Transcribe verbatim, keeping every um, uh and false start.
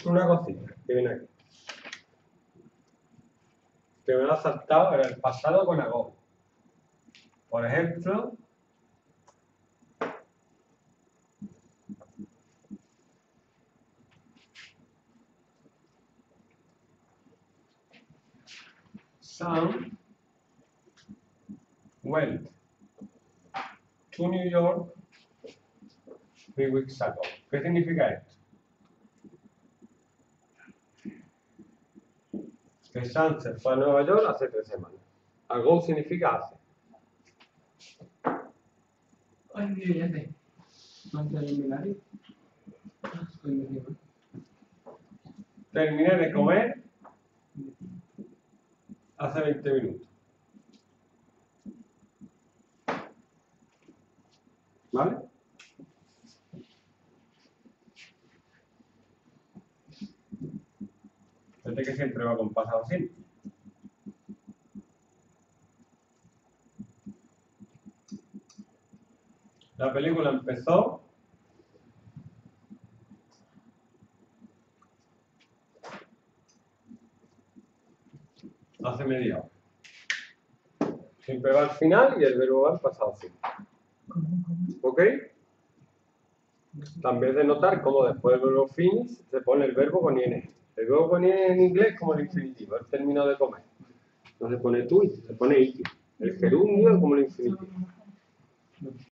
una cosita que viene aquí. Que me lo ha saltado en el pasado con ago. Por ejemplo, Sam went to New York three weeks ago. ¿Qué significa esto? Que Sam se fue a Nueva York hace tres semanas. Ago significa hace. Ay, ya sé. Antes de mirar. Terminé de comer hace veinte minutos. ¿Vale? Fíjate que siempre va con pasado simple. La película empezó hace media hora. Siempre va al final y el verbo va al pasado simple. ¿Ok? También de notar cómo después del verbo finish se pone el verbo con ing. El verbo con ing en inglés es como el infinitivo, el término de comer. No se pone to, se pone ing. El gerundio es como el infinitivo.